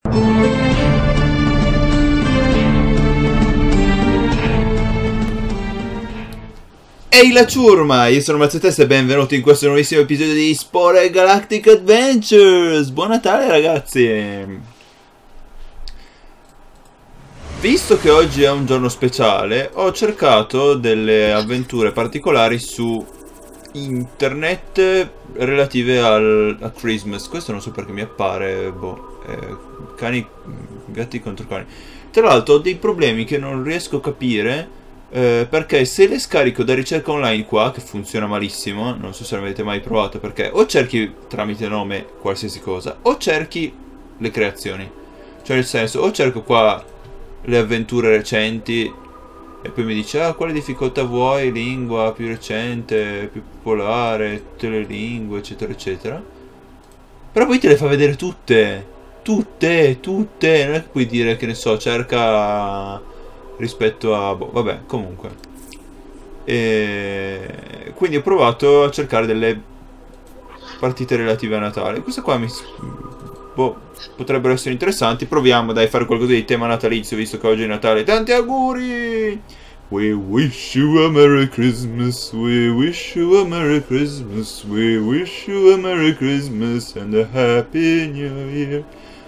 Ehi la ciurma, io sono Mazzetesta e benvenuti in questo nuovissimo episodio di Spore Galactic Adventures. Buon Natale ragazzi. Visto che oggi è un giorno speciale, ho cercato delle avventure particolari su internet relative a Christmas. Questo non so perché mi appare, gatti contro cani. Tra l'altro ho dei problemi che non riesco a capire, perché se le scarico da ricerca online qua, che funziona malissimo, non so se l'avete mai provato, perché o cerchi tramite nome qualsiasi cosa, o cerchi le creazioni. Cioè nel senso, o cerco qua le avventure recenti e poi mi dice quale difficoltà vuoi, lingua più recente, più popolare, tutte le lingue eccetera eccetera, però poi te le fa vedere tutte, non è che puoi dire, che ne so, cerca rispetto a vabbè, comunque, e quindi ho provato a cercare delle partite relative a Natale. Questa qua potrebbero essere interessanti. Proviamo dai a fare qualcosa di tema natalizio, visto che oggi è Natale. Tanti auguri! We wish you a Merry Christmas, we wish you a Merry Christmas, we wish you a Merry Christmas and a Happy New Year.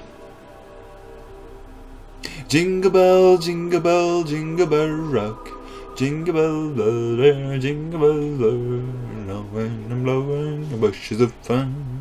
Jingle bell, jingle bell, jingle bell rock, jingle bell, jingle bell, blowing and blowing the bushes of fun.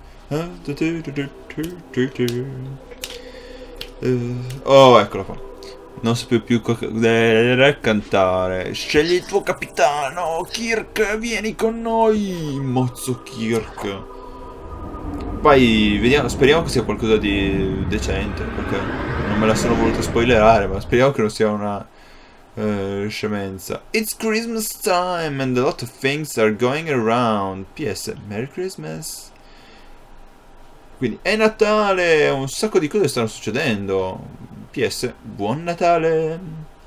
Oh, eccola qua. Non sapevo più cantare. Scegli il tuo capitano, Kirk, vieni con noi, mozzo Kirk. Poi vediamo, speriamo che sia qualcosa di decente, perché non me la sono voluto spoilerare, ma speriamo che non sia una scemenza. It's Christmas time and a lot of things are going around. PS, Merry Christmas. Quindi è Natale, un sacco di cose stanno succedendo. PS, buon Natale.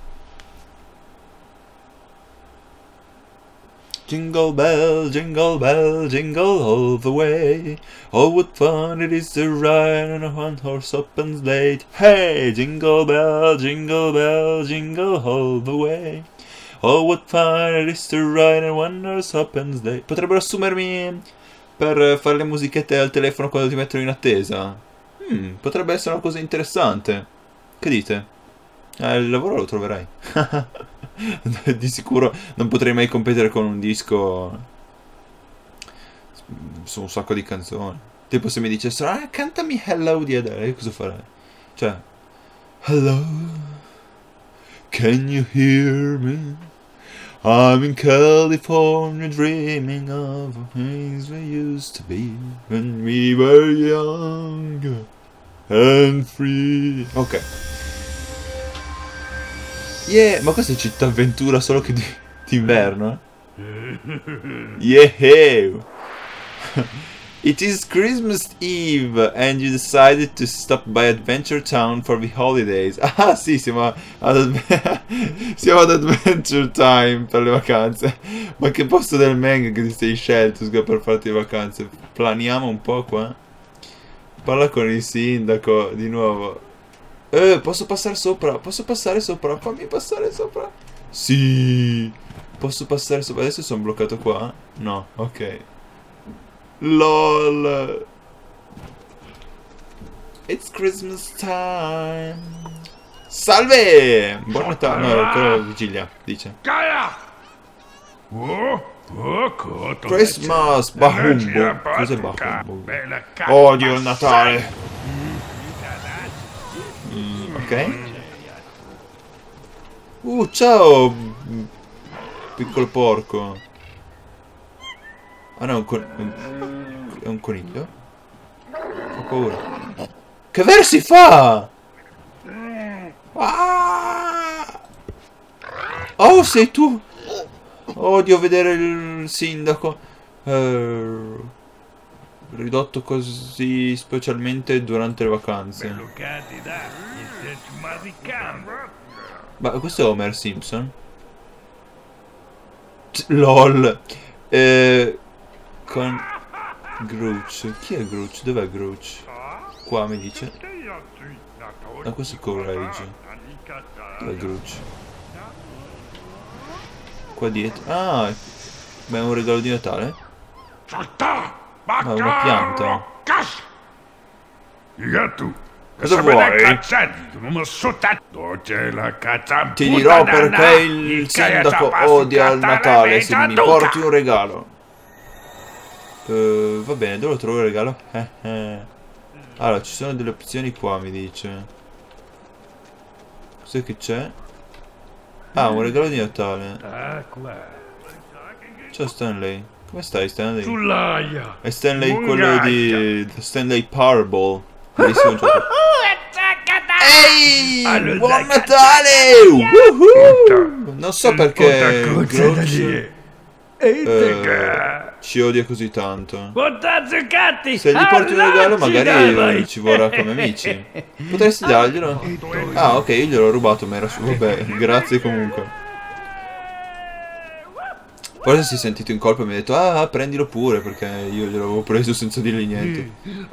Jingle bell, jingle bell, jingle all the way. Oh, what fun it is to ride on a one-horse open sleigh. Hey, jingle bell, jingle bell, jingle all the way. Oh, what fun it is to ride on a one-horse open sleigh. Potrebbero assumermi per fare le musichette al telefono quando ti mettono in attesa. Potrebbe essere una cosa interessante. Che dite? Il lavoro lo troverai. Di sicuro non potrei mai competere con un disco su un sacco di canzoni. Tipo se mi dicessero cantami Hello di Adele, cosa farei? Cioè, Hello, can you hear me? I'm in California dreaming of things we used to be when we were young and free. Ok. Yeah, ma questa è città avventura solo che d'inverno? Yeah! It is Christmas Eve and you decided to stop by Adventure Town for the holidays. Ah sì, siamo ad Adventure Time per le vacanze. Ma che posto del Meng che ti sei scelto per farti le vacanze? Planiamo un po' qua. Parla con il sindaco di nuovo. Posso passare sopra? Posso passare sopra? Fammi passare sopra. Sì, posso passare sopra. Adesso sono bloccato qua? No, ok. LOL. It's Christmas time. Salve! Buon Natale. No, è ancora vigilia, dice. Christmas, Bahumbo. Cos'è Bahumbo? Odio il Natale. Ok. Ciao, piccolo porco. Ah no, è un coniglio? Ho paura. Che versi fa? Oh, sei tu? Odio vedere il sindaco ridotto così, specialmente durante le vacanze. Ma questo è Homer Simpson? LOL. Con Grouch. Chi è Grouch? Dov'è Grouch? Qua mi dice. Ah, questo è coraggio. Dove Grucci? Qua dietro. Ah, beh, è un regalo di Natale? Ma è una pianta. Cosa vuoi? Ti dirò perché il sindaco odia il Natale se mi porti un regalo. Va bene, dove lo trovo il regalo? Allora, ci sono delle opzioni qua, mi dice. Cos'è che c'è? Ah, un regalo di Natale. Ciao Stanley. Come stai Stanley? È Stanley quello di The Stanley Powerball. Bellissimo gioco. Ehi! Buon Natale! Non so perché Grouch ci odia così tanto. Se gli porti un regalo magari ci vorrà come amici. Potresti darglielo? Ah, ok, io gliel'ho rubato, ma era su. Vabbè, grazie comunque. Poi si è sentito in colpa e mi ha detto, ah, prendilo pure, perché io gliel'avevo preso senza dirgli niente.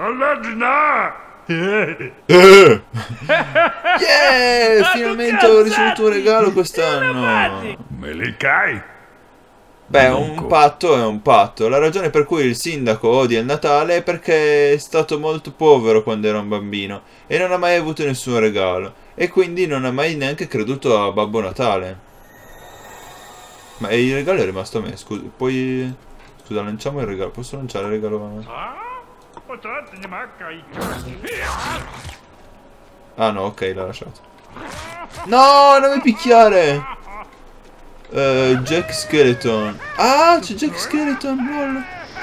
Yeah! Finalmente ho ricevuto un regalo quest'anno. Me li cai? Beh, un patto è un patto. La ragione per cui il sindaco odia il Natale è perché è stato molto povero quando era un bambino e non ha mai avuto nessun regalo. E quindi non ha mai neanche creduto a Babbo Natale. Ma il regalo è rimasto a me, scusa. Poi... Scusa, lanciamo il regalo. Posso lanciare il regalo? Ah no, ok, l'ha lasciato. No, non mi picchiare! Jack Skeleton. Ah, c'è Jack Skeleton, lol.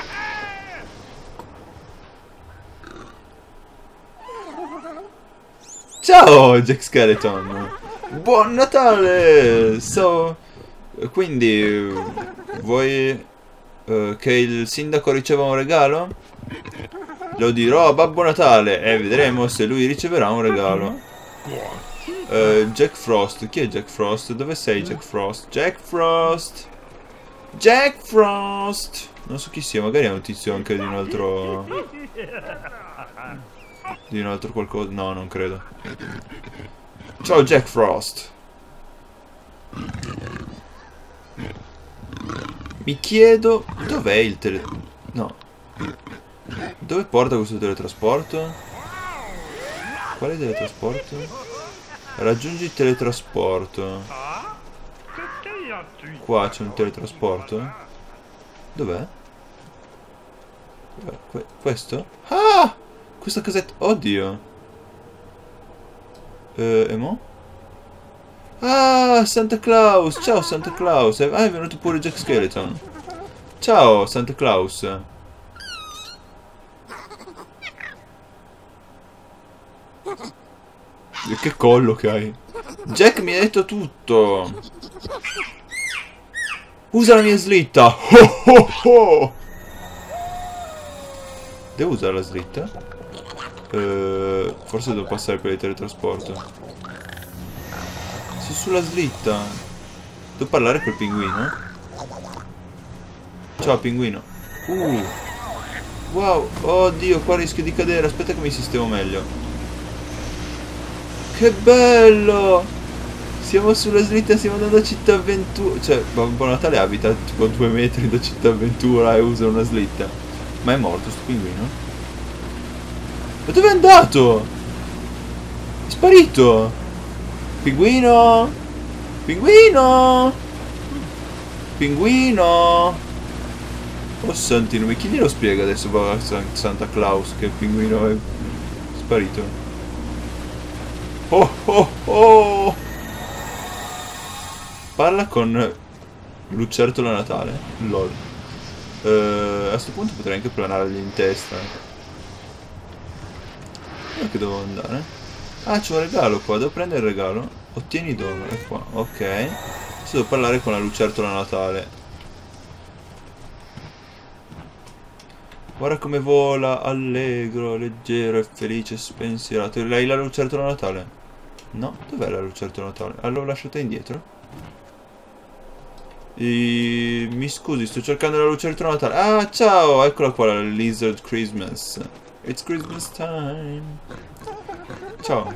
Ciao, Jack Skeleton. Buon Natale! Quindi, vuoi che il sindaco riceva un regalo? Lo dirò a Babbo Natale e vedremo se lui riceverà un regalo. Jack Frost. Chi è Jack Frost? Dove sei Jack Frost? Jack Frost! Jack Frost! Non so chi sia, magari è un tizio anche di un altro... Di un altro qualcosa... No, non credo. Ciao Jack Frost! Mi chiedo... Dov'è il No. Dove porta questo teletrasporto? Quale teletrasporto? Raggiungi il teletrasporto. Qua c'è un teletrasporto? Dov'è? Questo? Ah! Questa casetta... Oddio! E mo? Ah! Santa Claus! Ciao Santa Claus! Ah, è venuto pure Jack Skeleton. Ciao Santa Claus! Che collo che hai. Jack mi ha detto tutto. Usa la mia slitta. Oh, oh, oh. Devo usare la slitta? Forse devo passare per il teletrasporto. Sono sulla slitta. Devo parlare col pinguino? Ciao pinguino. Wow. Oddio, qua rischio di cadere. Aspetta che mi sistemo meglio. Che bello! Siamo sulla slitta, stiamo andando a Città Avventura. Cioè, Babbo Natale abita tipo a 2 metri da Città Avventura e usa una slitta. Ma è morto sto pinguino? Ma dove è andato? È sparito! Pinguino! Pinguino! Pinguino! Oh santi nomi, chi glielo spiega adesso a Santa Claus che il pinguino è sparito? Oh oh oh! Parla con Lucertola Natale. Lol. A questo punto potrei anche planargli in testa. Dove che devo andare? Ah, c'è un regalo qua. Devo prendere il regalo. Ottieni dono. È qua. Ok. Adesso devo parlare con la Lucertola Natale. Guarda come vola, allegro, leggero e felice, spensierato. Lei la Lucertola Natale? No? Dov'è la Lucertola Natale? L'ho lasciata indietro? Mi scusi, sto cercando la Lucertola Natale. Ah, ciao! Eccola qua, la Lizard Christmas. It's Christmas time. Ciao.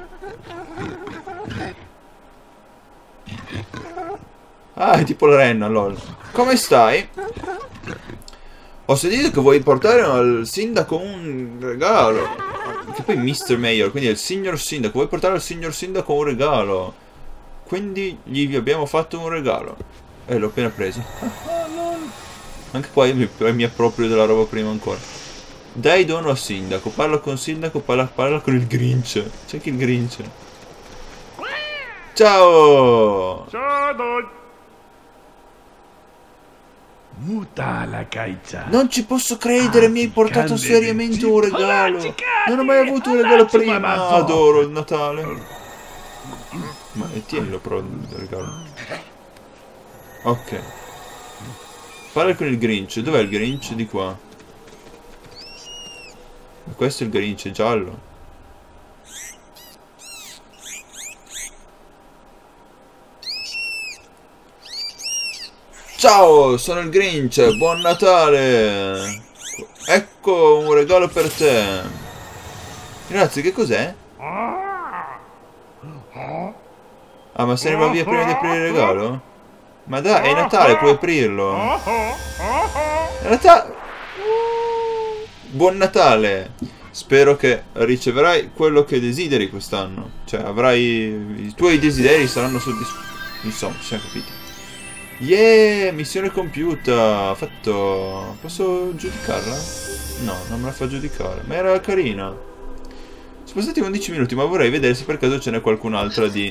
Ah, è tipo la renna, lol. Come stai? Ho sentito che vuoi portare al sindaco un regalo. Che poi Mr. Mayor, quindi è il signor sindaco. Vuoi portare al signor sindaco un regalo. Quindi gli abbiamo fatto un regalo. E l'ho appena preso. Anche poi mi approprio della roba prima ancora. Dai dono al sindaco. Parla con il sindaco, parla con il Grinch. C'è anche il Grinch. Ciao! Ciao! Muta la caicia. Non ci posso credere, mi hai portato seriamente un regalo. Non ho mai avuto un regalo prima. Adoro il Natale. Ma tienilo però il regalo. Ok. Parla con il Grinch. Dov'è il Grinch? Di qua. Ma questo è il Grinch, è giallo. Ciao, sono il Grinch, buon Natale! Ecco un regalo per te. Grazie, che cos'è? Ah, ma se ne va via prima di aprire il regalo? Ma dai, è Natale, puoi aprirlo. È Natale! Buon Natale! Spero che riceverai quello che desideri quest'anno. Cioè, avrai... I tuoi desideri saranno soddisfatti. Insomma, ci siamo capiti. Yeah, missione compiuta. Fatto. Posso giudicarla? No, non me la fa giudicare. Ma era carina. Sono passati 11 minuti, ma vorrei vedere se per caso ce n'è qualcun'altra di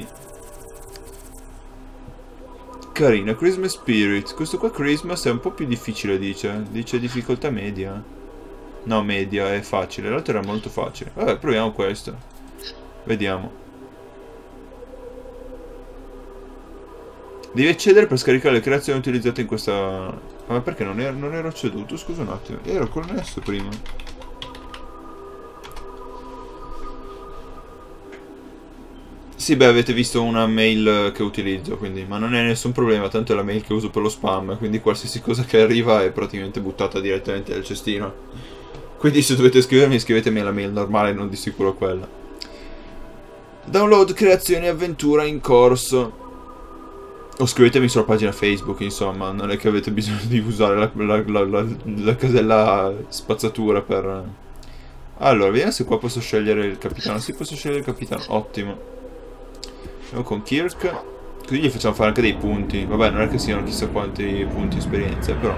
carina. Christmas Spirit. Questo qua Christmas è un po' più difficile, dice. Dice difficoltà media. No, media, è facile. L'altro era molto facile. Vabbè, proviamo questo. Vediamo. Devi accedere per scaricare le creazioni utilizzate in questa... Ma perché non ero acceduto? Scusa un attimo. Ero connesso prima. Sì, beh, avete visto una mail che utilizzo, quindi... Ma non è nessun problema, tanto è la mail che uso per lo spam, quindi qualsiasi cosa che arriva è praticamente buttata direttamente nel cestino. Quindi se dovete scrivermi, scrivetemi alla mail normale, non di sicuro quella. Download creazioni avventura in corso. O scrivetemi sulla pagina Facebook, insomma, non è che avete bisogno di usare la casella spazzatura per... Allora, vediamo se qua posso scegliere il capitano. Sì, posso scegliere il capitano, ottimo. Andiamo con Kirk. Così gli facciamo fare anche dei punti. Vabbè, non è che siano chissà quanti punti esperienza, però...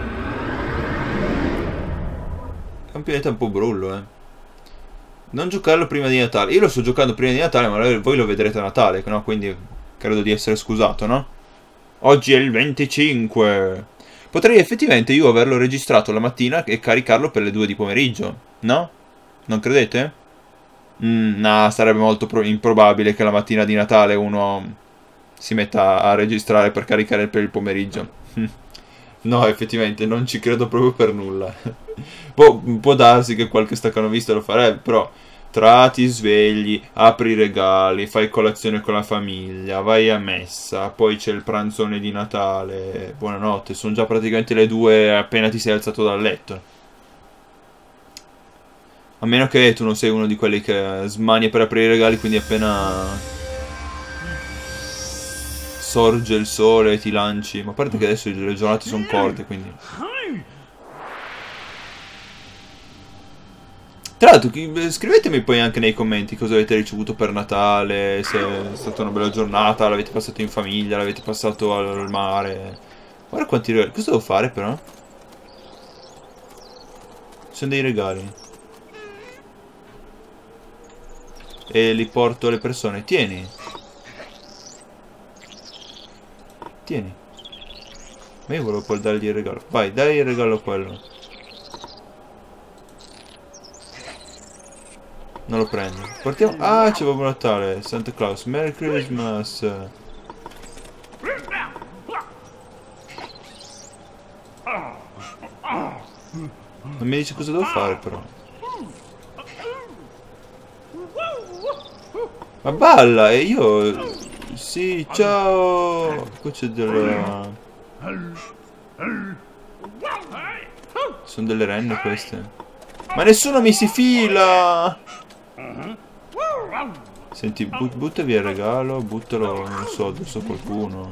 È un pianeta un po' brullo, eh. Non giocarlo prima di Natale. Io lo sto giocando prima di Natale, ma voi lo vedrete a Natale, no? Quindi credo di essere scusato, no? Oggi è il 25. Potrei effettivamente io averlo registrato la mattina e caricarlo per le 2 di pomeriggio, no? Non credete? No, sarebbe molto improbabile che la mattina di Natale uno si metta a registrare per caricare per il pomeriggio. No, effettivamente non ci credo proprio per nulla. Può darsi che qualche staccanovista lo farebbe, però... Ti svegli, apri i regali, fai colazione con la famiglia, vai a messa, poi c'è il pranzone di Natale. Buonanotte, sono già praticamente le 2 appena ti sei alzato dal letto. A meno che tu non sei uno di quelli che smania per aprire i regali, quindi appena sorge il sole ti lanci. Ma a parte che adesso le giornate sono corte, quindi... Tra l'altro, scrivetemi poi anche nei commenti cosa avete ricevuto per Natale, se è stata una bella giornata, l'avete passato in famiglia, l'avete passato al mare. Guarda quanti regali. Cosa devo fare però? Sono dei regali. E li porto alle persone. Tieni. Tieni. Ma io volevo poi dargli il regalo. Vai, dai il regalo a quello. Non lo prendo. Portiamo... Ah, c'è Babbo Natale. Santa Claus. Merry Christmas. Non mi dice cosa devo fare però. Ma balla e io... Sì, ciao. Qua c'è della... Sono delle renne queste. Ma nessuno mi si fila. Senti, butta via il regalo, buttalo, non so, addosso a qualcuno.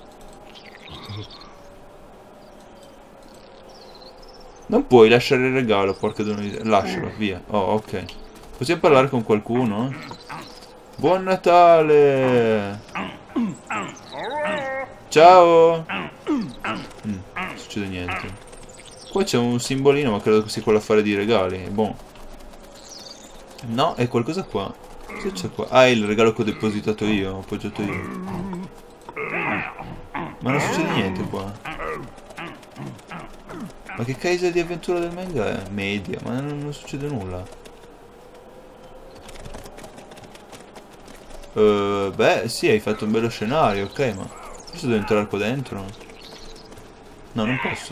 Non puoi lasciare il regalo, porca donna. Lascialo, via. Oh, ok. Possiamo parlare con qualcuno? Buon Natale! Ciao! Non succede niente. Qua c'è un simbolino, ma credo che sia quello a fare di regali. Boh. No, è qualcosa qua. Cosa c'è qua? Ah, è il regalo che ho depositato io, ho appoggiato io. Ma non succede niente qua. Ma che cazzo di avventura del manga è? Media, ma non succede nulla. Beh, sì, hai fatto un bello scenario, ok, ma forse devo entrare qua dentro? No, non posso.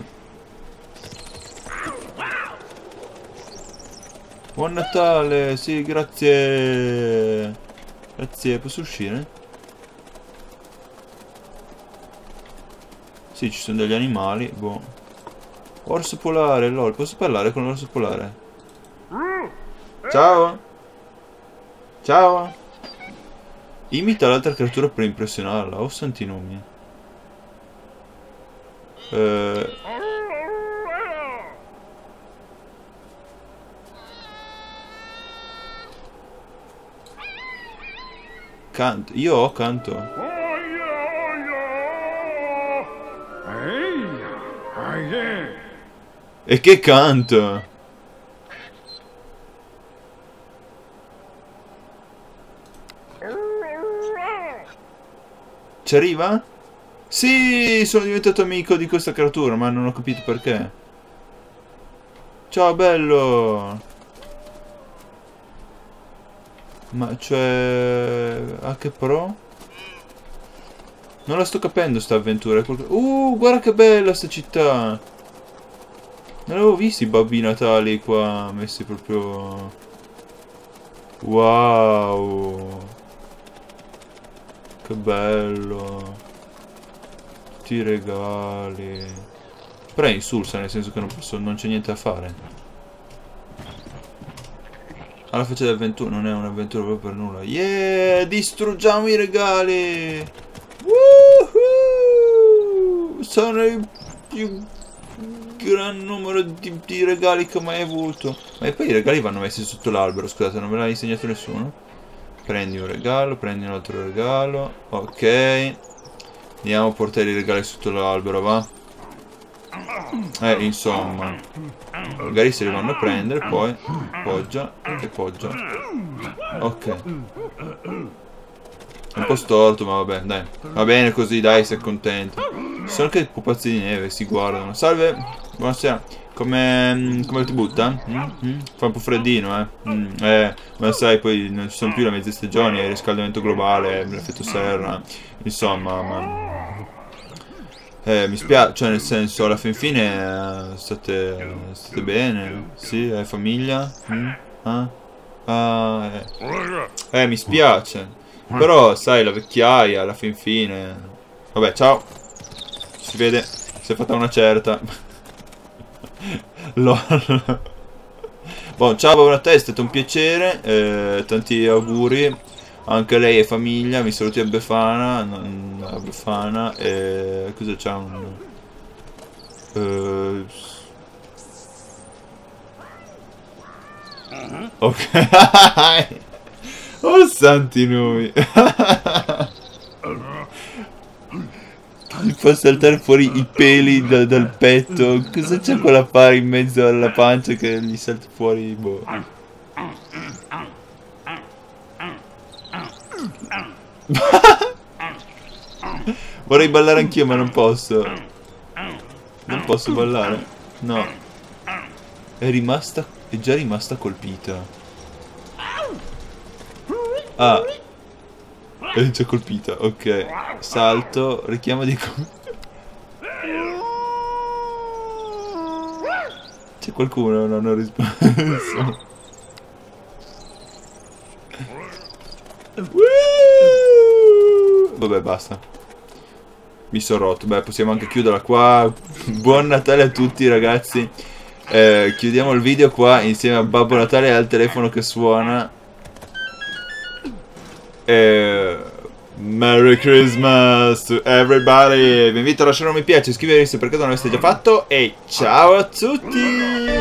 Buon Natale, sì, grazie. Grazie, posso uscire? Sì, ci sono degli animali, boh. Orso polare, lol, posso parlare con l'orso polare? Ciao! Ciao! Imita l'altra creatura per impressionarla, oh santi nomi. Canto, io ho canto. E che canto? Ci arriva? Sì, sono diventato amico di questa creatura, ma non ho capito perché. Ciao, bello! Ma cioè... Ah, che pro? Non la sto capendo sta avventura. Guarda che bella sta città! Non avevo visto i Babbi Natali qua, messi proprio... Wow! Che bello! Tutti i regali... Però è insulsa, nel senso che non c'è niente da fare. Alla faccia dell'avventura, non è un'avventura proprio per nulla. Yeah! Distruggiamo i regali! Woohoo! Sono il più gran numero di regali che ho mai avuto. Ma poi i regali vanno messi sotto l'albero, scusate, non me l'ha insegnato nessuno. Prendi un regalo, prendi un altro regalo. Ok. Andiamo a portare i regali sotto l'albero, va? Insomma. Magari se li vanno a prendere, poi poggia e poggia. Ok. È un po' storto, ma vabbè, dai. Va bene così, dai, sei contento. Ci sono anche pupazzi di neve, si guardano. Salve, buonasera. Come ti butta? Fa un po' freddino, ma sai, poi non ci sono più le mezze stagioni, il riscaldamento globale, l'effetto serra. Insomma, mi spiace, cioè nel senso, alla fin fine state bene? Sì, hai famiglia? Mi spiace. Però, sai, la vecchiaia, alla fin fine... Vabbè, ciao. Si vede, si è fatta una certa. LOL. Buon, ciao, buona te, è stato un piacere. Tanti auguri. Anche lei è famiglia, mi saluti a Befana. A Befana. Cosa c'ha un... Ok. Oh santi nomi. Gli fa saltare fuori i peli dal petto. Cosa c'è quell'affare in mezzo alla pancia che gli salta fuori? Boh. Vorrei ballare anch'io, ma non posso. Non posso ballare. No. È già rimasta colpita. Ah, è già colpita, ok. Salto, richiamo di... C'è qualcuno? No, non ho risposto. Vabbè, basta. Mi sono rotto. Beh, possiamo anche chiuderla qua. Buon Natale a tutti, ragazzi. Chiudiamo il video qua insieme a Babbo Natale e al telefono che suona. Merry Christmas to everybody. Vi invito a lasciare un mi piace, iscrivervi se perché non l'aveste già fatto. E ciao a tutti.